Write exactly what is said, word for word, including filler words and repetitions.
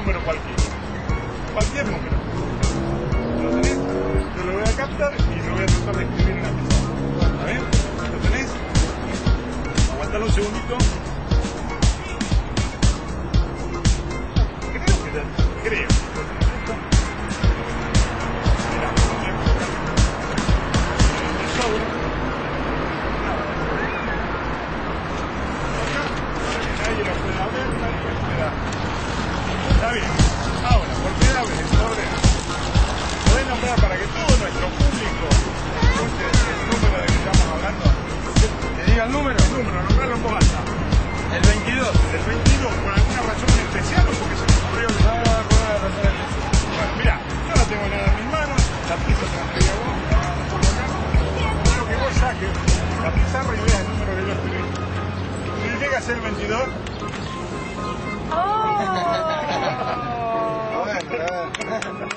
número cualquiera. Cualquier número. ¿Lo tenés? Yo lo voy a captar y lo voy a tratar de escribir en la pizarra. ¿Está bien? ¿Lo tenés? Aguantalo un segundito. Creo que ya, creo. Mirá, voy a colocar el sobre. Acá, para que nadie lo pueda ver, nadie lo pueda. Está bien. Ahora, ¿por qué abre el sobre? Podés nombrar para que todo nuestro público escuche el número de que estamos hablando. ¿Te diga el número? El número, nombrarlo en voz alta. El veintidós. El veintidós, ¿por alguna razón especial o porque se me ocurrió? No, no, no, por una razón especial. Bueno, mirá, yo no tengo nada en mis manos, la pizza se la entregué a vos, la vamos a colocar. Quiero que vos saques la pizarra y veas el número que yo escribí. Si llega a ser el veintidós, Bueno, a ver.